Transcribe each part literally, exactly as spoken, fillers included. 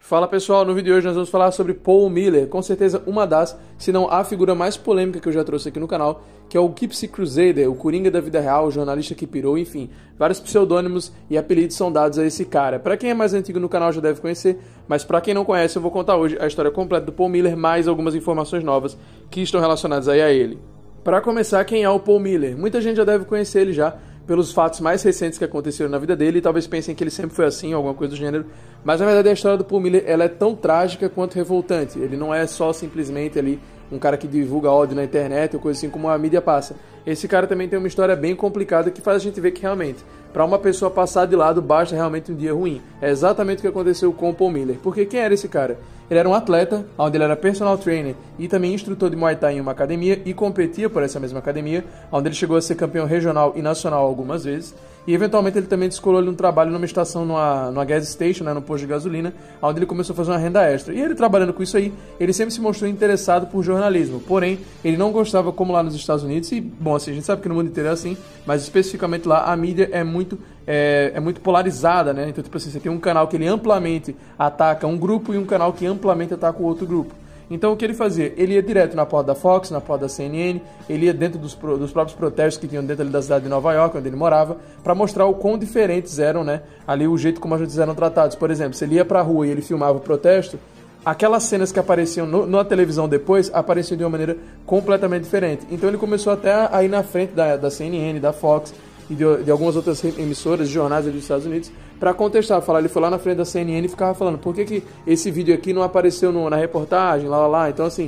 Fala pessoal, no vídeo de hoje nós vamos falar sobre Paul Miller, com certeza uma das, se não a figura mais polêmica que eu já trouxe aqui no canal, que é o Gypsy Crusader, o Coringa da vida real, o jornalista que pirou, enfim, vários pseudônimos e apelidos são dados a esse cara. Pra quem é mais antigo no canal já deve conhecer, mas pra quem não conhece eu vou contar hoje a história completa do Paul Miller, mais algumas informações novas que estão relacionadas aí a ele. Pra começar, quem é o Paul Miller? Muita gente já deve conhecer ele já, pelos fatos mais recentes que aconteceram na vida dele, e talvez pensem que ele sempre foi assim, ou alguma coisa do gênero, mas na verdade a história do Paul Miller ela é tão trágica quanto revoltante. Ele não é só simplesmente ali um cara que divulga ódio na internet ou coisa assim como a mídia passa. Esse cara também tem uma história bem complicada que faz a gente ver que realmente, para uma pessoa passar de lado, basta realmente um dia ruim. É exatamente o que aconteceu com o Paul Miller. Porque quem era esse cara? Ele era um atleta, onde ele era personal trainer e também instrutor de Muay Thai em uma academia e competia por essa mesma academia, onde ele chegou a ser campeão regional e nacional algumas vezes. E eventualmente ele também descolou um trabalho numa estação, numa, numa gas station, né, no posto de gasolina, onde ele começou a fazer uma renda extra. E ele trabalhando com isso aí, ele sempre se mostrou interessado por jornalismo. Porém, ele não gostava como lá nos Estados Unidos, e bom, assim, a gente sabe que no mundo inteiro é assim, mas especificamente lá a mídia é muito, é, é muito polarizada, né? Então, tipo assim, você tem um canal que ele amplamente ataca um grupo e um canal que amplamente ataca o outro grupo. Então o que ele fazia? Ele ia direto na porta da Fox, na porta da C N N, ele ia dentro dos, pro, dos próprios protestos que tinham dentro ali da cidade de Nova York, onde ele morava, para mostrar o quão diferentes eram, né, ali o jeito como as gente eram tratados. Por exemplo, se ele ia pra rua e ele filmava o protesto, aquelas cenas que apareciam no, na televisão depois, apareciam de uma maneira completamente diferente. Então ele começou até a ir na frente da, da C N N, da Fox e de, de algumas outras emissoras, jornais ali dos Estados Unidos, para contestar, falar, ele foi lá na frente da C N N e ficava falando, por que, que esse vídeo aqui não apareceu no, na reportagem, lá, lá, lá, então assim,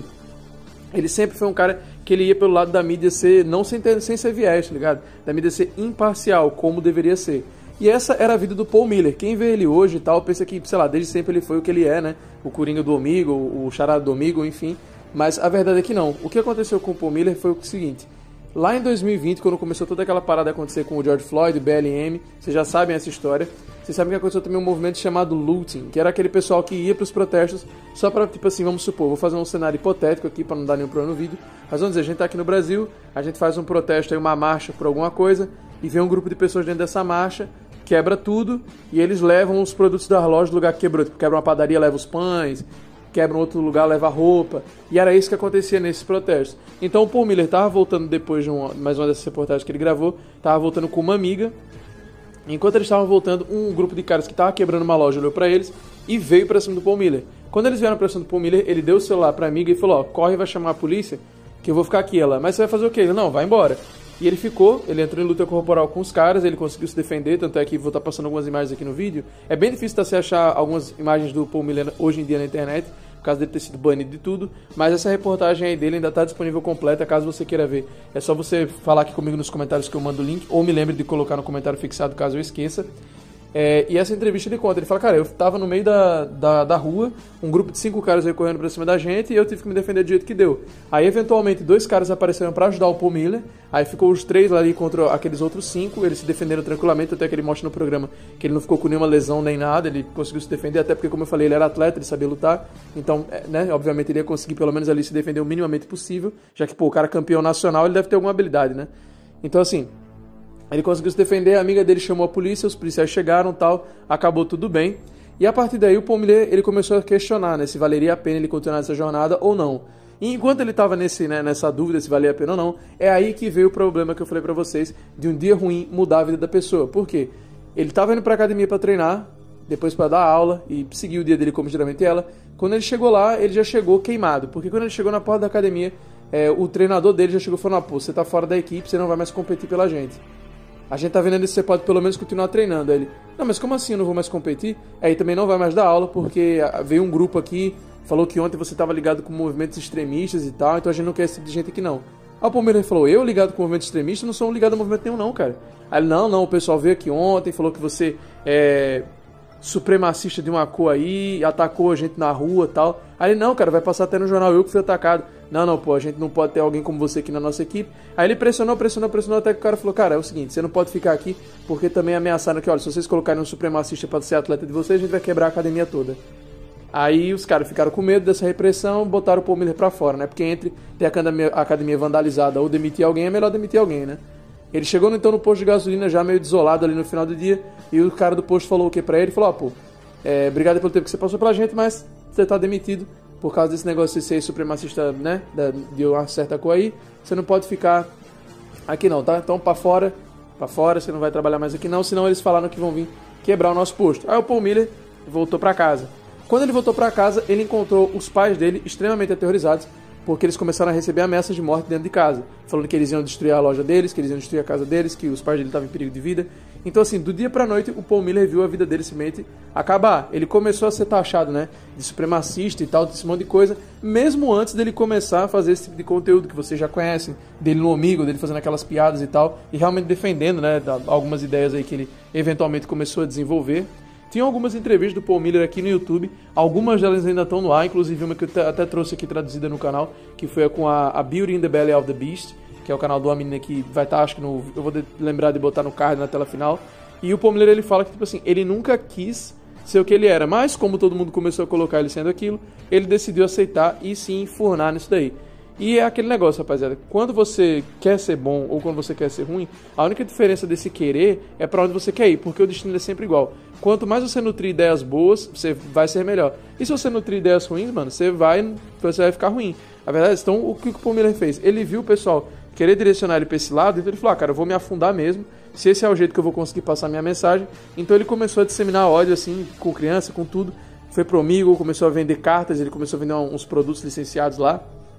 ele sempre foi um cara que ele ia pelo lado da mídia ser, não sem, ter, sem ser viés, tá ligado? Da mídia ser imparcial, como deveria ser. E essa era a vida do Paul Miller. Quem vê ele hoje e tal, pensa que, sei lá, desde sempre ele foi o que ele é, né? O Coringa do Omigo, o Charada do Omigo, enfim. Mas a verdade é que não. O que aconteceu com o Paul Miller foi o seguinte. Lá em dois mil e vinte, quando começou toda aquela parada a acontecer com o George Floyd, o B L M, vocês já sabem essa história. Vocês sabem que aconteceu também um movimento chamado looting, que era aquele pessoal que ia para os protestos só para, tipo assim, vamos supor, vou fazer um cenário hipotético aqui para não dar nenhum problema no vídeo, mas vamos dizer, a gente tá aqui no Brasil, a gente faz um protesto aí, uma marcha por alguma coisa, e vem um grupo de pessoas dentro dessa marcha, quebra tudo, e eles levam os produtos da loja do lugar que quebrou, tipo, quebra uma padaria, leva os pães, quebra um outro lugar, leva roupa, e era isso que acontecia nesses protestos. Então o Paul Miller estava voltando depois de uma, mais uma dessas reportagens que ele gravou, estava voltando com uma amiga. Enquanto eles estavam voltando, um grupo de caras que estava quebrando uma loja olhou pra eles e veio pra cima do Paul Miller. Quando eles vieram pra cima do Paul Miller, ele deu o celular pra amiga e falou, ó, corre e vai chamar a polícia, que eu vou ficar aqui. Ela, mas você vai fazer o quê? Ele, não, vai embora. E ele ficou, ele entrou em luta corporal com os caras, ele conseguiu se defender, tanto é que vou estar passando algumas imagens aqui no vídeo. É bem difícil tá, você achar algumas imagens do Paul Miller hoje em dia na internet, por causa dele ter sido banido de tudo, mas essa reportagem aí dele ainda está disponível completa, caso você queira ver. É só você falar aqui comigo nos comentários que eu mando o link, ou me lembre de colocar no comentário fixado, caso eu esqueça. É, e essa entrevista ele conta, ele fala, cara, eu tava no meio da, da, da rua, um grupo de cinco caras aí correndo pra cima da gente, e eu tive que me defender do jeito que deu. Aí, eventualmente, dois caras apareceram pra ajudar o Paul Miller, aí ficou os três lá ali contra aqueles outros cinco, eles se defenderam tranquilamente, até que ele mostra no programa que ele não ficou com nenhuma lesão nem nada, ele conseguiu se defender, até porque, como eu falei, ele era atleta, ele sabia lutar, então, né, obviamente ele ia conseguir pelo menos ali se defender o minimamente possível, já que, pô, o cara é campeão nacional, ele deve ter alguma habilidade, né? Então, assim, ele conseguiu se defender, a amiga dele chamou a polícia, os policiais chegaram, tal, acabou tudo bem. E a partir daí o Paul Miller, ele começou a questionar, né, se valeria a pena ele continuar nessa jornada ou não. E enquanto ele estava nesse, né, nessa dúvida se valia a pena ou não, é aí que veio o problema que eu falei pra vocês, de um dia ruim mudar a vida da pessoa. Por quê? Ele estava indo pra academia pra treinar, depois pra dar aula e seguir o dia dele como geralmente ela. Quando ele chegou lá, ele já chegou queimado, porque quando ele chegou na porta da academia, é, o treinador dele já chegou falando, ah, pô, você tá fora da equipe, você não vai mais competir pela gente. A gente tá vendo se você pode pelo menos continuar treinando. Aí ele, não, mas como assim eu não vou mais competir? Aí também não vai mais dar aula, porque veio um grupo aqui, falou que ontem você tava ligado com movimentos extremistas e tal, então a gente não quer esse tipo de gente aqui não. Aí o Paul Miller falou, eu ligado com movimento extremista? Não sou ligado a movimento nenhum não, cara. Aí ele, não, não, o pessoal veio aqui ontem, falou que você é supremacista de uma cor aí, atacou a gente na rua e tal. Aí ele, não, cara, vai passar até no jornal, eu que fui atacado. Não, não, pô, a gente não pode ter alguém como você aqui na nossa equipe. Aí ele pressionou, pressionou, pressionou, até que o cara falou, cara, é o seguinte, você não pode ficar aqui, porque também ameaçaram que, olha, se vocês colocarem um supremacista pra ser atleta de vocês, a gente vai quebrar a academia toda. Aí os caras ficaram com medo dessa repressão, botaram o Paul Miller pra fora, né? Porque entre ter a academia vandalizada ou demitir alguém, é melhor demitir alguém, né? Ele chegou então no posto de gasolina já meio desolado ali no final do dia, e o cara do posto falou o que pra ele? Falou, ó, pô, é, obrigado pelo tempo que você passou pela gente, mas você tá demitido por causa desse negócio de ser supremacista, né, de uma certa cor aí, você não pode ficar aqui não, tá? Então pra fora, pra fora, você não vai trabalhar mais aqui não, senão eles falaram que vão vir quebrar o nosso posto. Aí o Paul Miller voltou pra casa. Quando ele voltou pra casa, ele encontrou os pais dele extremamente aterrorizados, porque eles começaram a receber ameaças de morte dentro de casa, falando que eles iam destruir a loja deles, que eles iam destruir a casa deles, que os pais dele estavam em perigo de vida. Então, assim, do dia pra noite, o Paul Miller viu a vida dele simplesmente acabar. Ele começou a ser taxado, né, de supremacista e tal, desse monte de coisa, mesmo antes dele começar a fazer esse tipo de conteúdo que vocês já conhecem, dele no Omegle, dele fazendo aquelas piadas e tal, e realmente defendendo, né, algumas ideias aí que ele eventualmente começou a desenvolver. Tinha algumas entrevistas do Paul Miller aqui no YouTube, algumas delas ainda estão no ar, inclusive uma que eu até trouxe aqui traduzida no canal, que foi com a, a Beauty in the Belly of the Beast, que é o canal de uma menina que vai estar, acho que no, eu vou de, lembrar de botar no card na tela final. E o Paul Miller, ele fala que, tipo assim, ele nunca quis ser o que ele era, mas como todo mundo começou a colocar ele sendo aquilo, ele decidiu aceitar e se enfurnar nisso daí. E é aquele negócio, rapaziada, quando você quer ser bom ou quando você quer ser ruim, a única diferença desse querer é pra onde você quer ir, porque o destino é sempre igual. Quanto mais você nutrir ideias boas, você vai ser melhor. E se você nutrir ideias ruins, mano, você vai, você vai ficar ruim. A verdade, então, o que o Paul Miller fez? Ele viu o pessoal querer direcionar ele pra esse lado, então ele falou, ah, cara, eu vou me afundar mesmo, se esse é o jeito que eu vou conseguir passar minha mensagem. Então ele começou a disseminar ódio, assim, com criança, com tudo. Foi pro Omegle, começou a vender cartas, ele começou a vender uns produtos licenciados lá,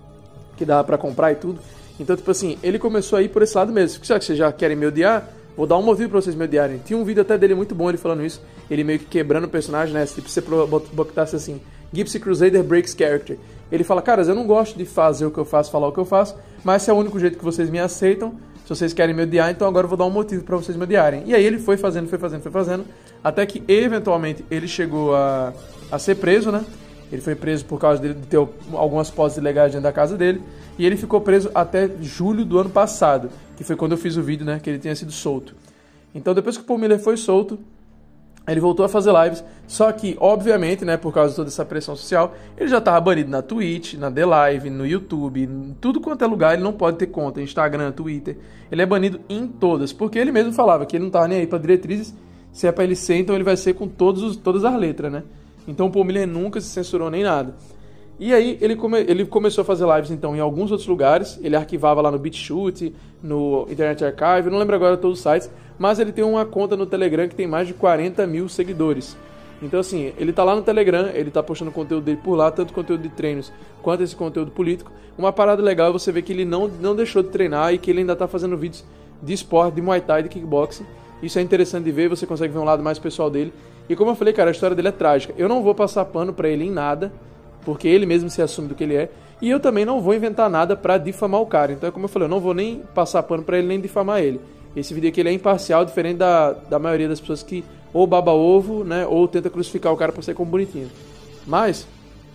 que dava pra comprar e tudo. Então, tipo assim, ele começou a ir por esse lado mesmo. Será que vocês já querem me odiar? Vou dar um motivo pra vocês me odiarem. Tinha um vídeo até dele muito bom, ele falando isso. Ele meio que quebrando o personagem, né? Tipo, você botasse assim, Gypsy Crusader breaks character. Ele fala, caras, eu não gosto de fazer o que eu faço, falar o que eu faço, mas se é o único jeito que vocês me aceitam, se vocês querem me odiar, então agora eu vou dar um motivo pra vocês me odiarem. E aí ele foi fazendo, foi fazendo, foi fazendo, até que eventualmente ele chegou a, a ser preso, né? Ele foi preso por causa de ter algumas posses ilegais dentro da casa dele. E ele ficou preso até julho do ano passado, que foi quando eu fiz o vídeo, né, que ele tinha sido solto. Então, depois que o Paul Miller foi solto, ele voltou a fazer lives. Só que, obviamente, né, por causa de toda essa pressão social, ele já estava banido na Twitch, na The Live, no YouTube, em tudo quanto é lugar. Ele não pode ter conta, Instagram, Twitter. Ele é banido em todas, porque ele mesmo falava que ele não estava nem aí para diretrizes. Se é para ele ser, então ele vai ser com todos os, todas as letras, né? Então o Paul Miller nunca se censurou nem nada. E aí ele, come, ele começou a fazer lives então em alguns outros lugares. Ele arquivava lá no BitChute, no Internet Archive, eu não lembro agora todos os sites, mas ele tem uma conta no Telegram que tem mais de quarenta mil seguidores. Então assim, ele tá lá no Telegram, ele tá postando conteúdo dele por lá, tanto conteúdo de treinos quanto esse conteúdo político. Uma parada legal é você ver que ele não, não deixou de treinar e que ele ainda tá fazendo vídeos de esporte, de Muay Thai, de kickboxing. Isso é interessante de ver, você consegue ver um lado mais pessoal dele. E como eu falei, cara, a história dele é trágica. Eu não vou passar pano pra ele em nada, porque ele mesmo se assume do que ele é. E eu também não vou inventar nada pra difamar o cara. Então, como eu falei, eu não vou nem passar pano pra ele, nem difamar ele. Esse vídeo aqui ele é imparcial, diferente da, da maioria das pessoas que ou baba ovo, né, ou tenta crucificar o cara pra ser como bonitinho. Mas,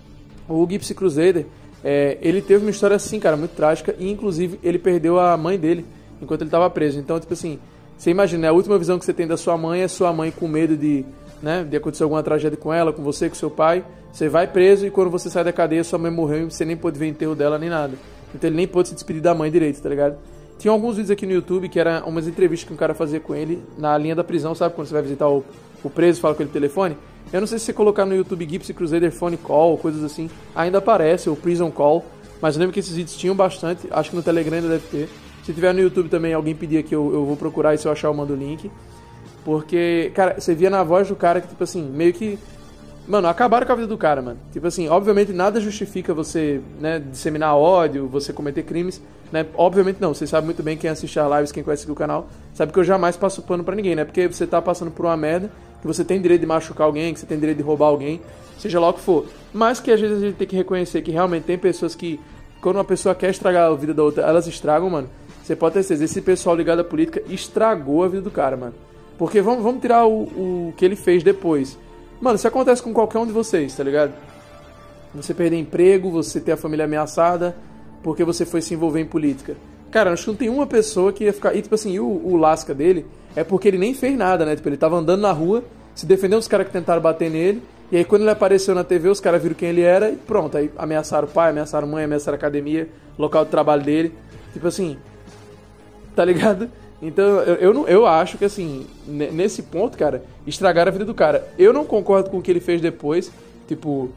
o Gypsy Crusader, é, ele teve uma história assim, cara, muito trágica. E, inclusive, ele perdeu a mãe dele enquanto ele tava preso. Então, tipo assim, você imagina, né, a última visão que você tem da sua mãe é sua mãe com medo de... né, de acontecer alguma tragédia com ela, com você, com seu pai, você vai preso e quando você sai da cadeia, sua mãe morreu e você nem pôde ver enterro dela nem nada. Então ele nem pôde se despedir da mãe direito, tá ligado? Tinha alguns vídeos aqui no YouTube que eram umas entrevistas que um cara fazia com ele na linha da prisão, sabe? Quando você vai visitar o, o preso, fala com ele no telefone. Eu não sei se você colocar no YouTube Gypsy Crusader Phone Call, coisas assim, ainda aparece, ou Prison Call, mas eu lembro que esses vídeos tinham bastante, acho que no Telegram ainda deve ter. Se tiver no YouTube também, alguém pedir aqui, eu, eu vou procurar e se eu achar eu mando o link. Porque, cara, você via na voz do cara que, tipo assim, meio que... Mano, acabaram com a vida do cara, mano. Tipo assim, obviamente nada justifica você, né, disseminar ódio, você cometer crimes, né? Obviamente não, vocês sabem muito bem, quem assiste as lives, quem conhece aqui o canal, sabe que eu jamais passo pano pra ninguém, né? Porque você tá passando por uma merda, que você tem direito de machucar alguém, que você tem direito de roubar alguém, seja lá o que for. Mas que às vezes a gente tem que reconhecer que realmente tem pessoas que, quando uma pessoa quer estragar a vida da outra, elas estragam, mano. Você pode ter certeza, esse pessoal ligado à política estragou a vida do cara, mano. Porque vamos, vamos tirar o, o que ele fez depois. Mano, isso acontece com qualquer um de vocês, tá ligado? Você perder emprego, você ter a família ameaçada, porque você foi se envolver em política. Cara, acho que não tem uma pessoa que ia ficar... E tipo assim, o, o lasca dele é porque ele nem fez nada, né? Tipo, ele tava andando na rua, se defendendo dos caras que tentaram bater nele, e aí quando ele apareceu na T V, os caras viram quem ele era e pronto. Aí ameaçaram o pai, ameaçaram a mãe, ameaçaram a academia, local de trabalho dele. Tipo assim... Tá ligado? Então, eu, eu, não, eu acho que, assim, nesse ponto, cara, estragaram a vida do cara. Eu não concordo com o que ele fez depois, tipo,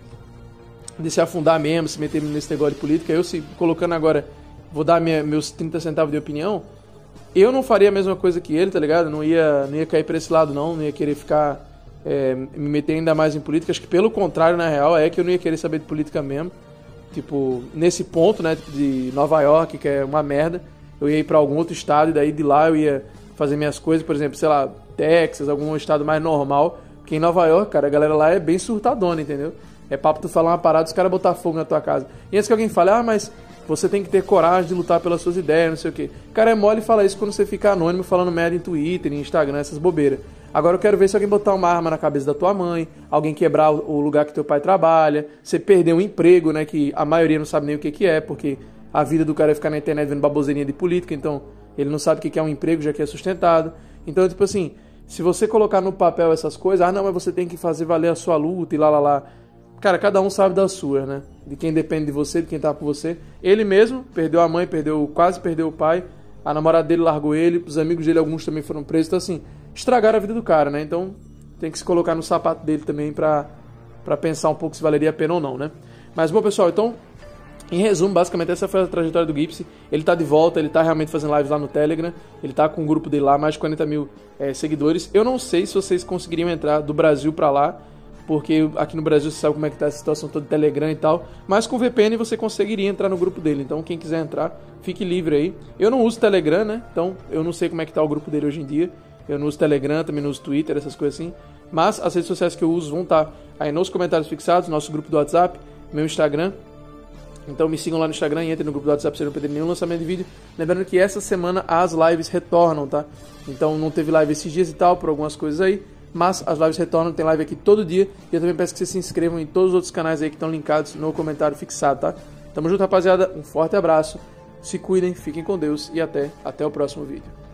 de se afundar mesmo, se meter nesse negócio de política. Eu, se colocando agora, vou dar minha, meus trinta centavos de opinião, eu não faria a mesma coisa que ele, tá ligado? Não ia, não ia cair pra esse lado, não. Não ia querer ficar, é, me meter ainda mais em política. Acho que, pelo contrário, na real, é que eu não ia querer saber de política mesmo. Tipo, nesse ponto, né, de Nova York, que é uma merda, eu ia ir pra algum outro estado e daí de lá eu ia fazer minhas coisas, por exemplo, sei lá, Texas, algum estado mais normal, porque em Nova York, cara, a galera lá é bem surtadona, entendeu? É papo tu falar uma parada, os caras botar fogo na tua casa. E antes que alguém fale, ah, mas você tem que ter coragem de lutar pelas suas ideias, não sei o quê. Cara, é mole falar isso quando você fica anônimo falando merda em Twitter, em Instagram, essas bobeiras. Agora eu quero ver se alguém botar uma arma na cabeça da tua mãe, alguém quebrar o lugar que teu pai trabalha, você perder um emprego, né, que a maioria não sabe nem o que que é, porque a vida do cara é ficar na internet vendo baboseirinha de política, então ele não sabe o que é um emprego, já que é sustentado. Então, tipo assim, se você colocar no papel essas coisas, ah, não, mas você tem que fazer valer a sua luta e lá, lá, lá. Cara, cada um sabe das suas, né? De quem depende de você, de quem tá por você. Ele mesmo perdeu a mãe, perdeu, quase perdeu o pai, a namorada dele largou ele, os amigos dele, alguns também foram presos, então assim, estragaram a vida do cara, né? Então tem que se colocar no sapato dele também pra, pra pensar um pouco se valeria a pena ou não, né? Mas, bom, pessoal, então, em resumo, basicamente essa foi a trajetória do Gypsy. Ele tá de volta, ele tá realmente fazendo lives lá no Telegram, ele tá com o grupo dele lá, mais de quarenta mil é, seguidores. Eu não sei se vocês conseguiriam entrar do Brasil pra lá, porque aqui no Brasil você sabe como é que tá a situação toda do Telegram e tal, mas com V P N você conseguiria entrar no grupo dele, então quem quiser entrar, fique livre aí. Eu não uso Telegram, né, então eu não sei como é que tá o grupo dele hoje em dia, eu não uso Telegram, também não uso Twitter, essas coisas assim, mas as redes sociais que eu uso vão estar aí nos comentários fixados, nosso grupo do WhatsApp, meu Instagram. Então me sigam lá no Instagram e entrem no grupo do WhatsApp pra você não perder nenhum lançamento de vídeo. Lembrando que essa semana as lives retornam, tá? Então não teve live esses dias e tal, por algumas coisas aí, mas as lives retornam, tem live aqui todo dia. E eu também peço que vocês se inscrevam em todos os outros canais aí que estão linkados no comentário fixado, tá? Tamo junto, rapaziada. Um forte abraço. Se cuidem, fiquem com Deus e até, até o próximo vídeo.